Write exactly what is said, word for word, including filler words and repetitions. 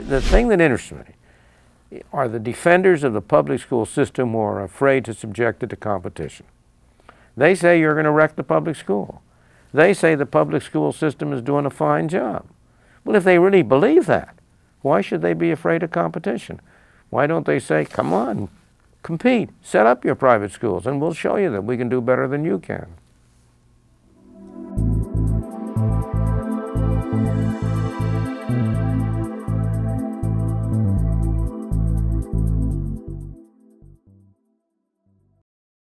the thing that interests me are the defenders of the public school system who are afraid to subject it to competition. They say you're going to wreck the public school. They say the public school system is doing a fine job. Well, if they really believe that, why should they be afraid of competition? Why don't they say, come on, compete, set up your private schools, and we'll show you that we can do better than you can.